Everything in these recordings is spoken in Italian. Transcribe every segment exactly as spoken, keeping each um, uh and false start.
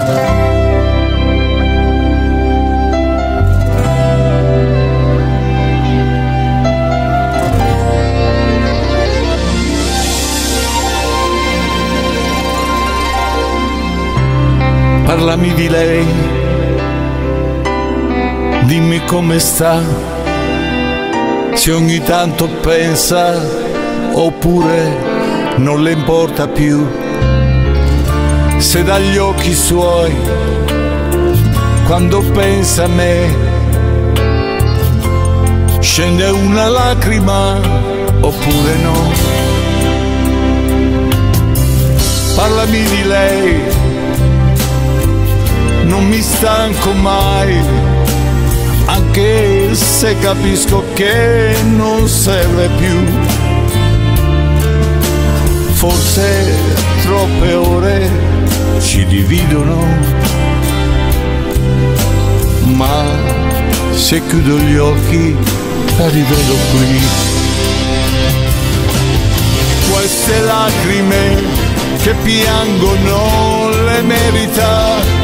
Parlami di lei, dimmi come sta, se ogni tanto pensa oppure non le importa più, se dagli occhi suoi quando pensa a me scende una lacrima oppure no. Parlami di lei, non mi stanco mai, anche se capisco che non serve più. Forse troppe ore ci dividono, ma se chiudo gli occhi la rivedo qui. Queste lacrime che piango non le merita.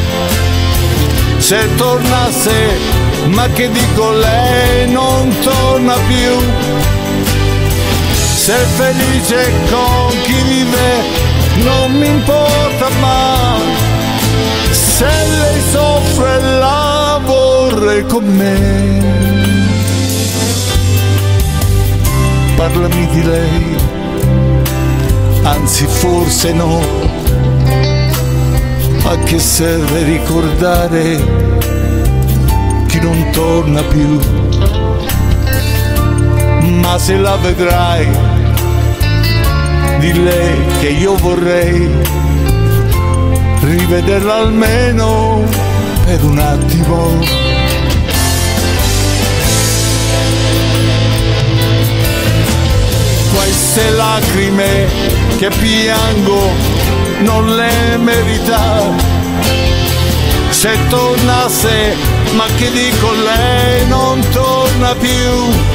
Se tornasse, ma che dico, lei non torna più. Se è felice con chi vive non mi importa, ma se lei soffre la vorrei con me. Parlami di lei, anzi forse no. A che serve ricordare chi non torna più? Ma se la vedrai, di lei che io vorrei rivederla almeno per un attimo. Queste lacrime che piango non le merita. Se tornasse, ma che dico, lei non torna più.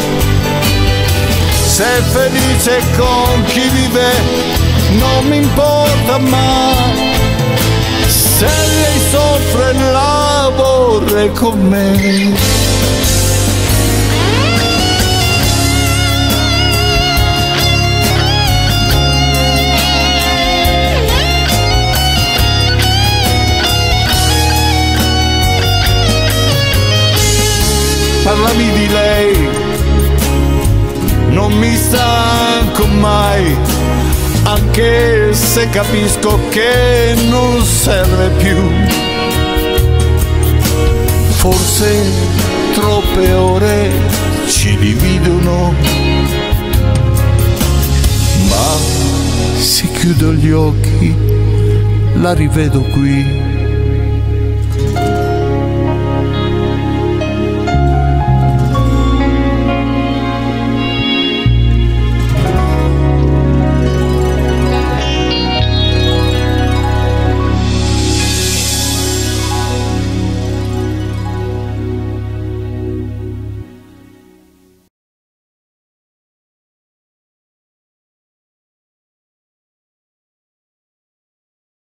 Se è felice con chi vive non mi importa, ma se lei soffre la vorrei con me. Parlami di lei, non mi stanco mai, anche se capisco che non serve più. Forse troppe ore ci dividono, ma se chiudo gli occhi la rivedo qui.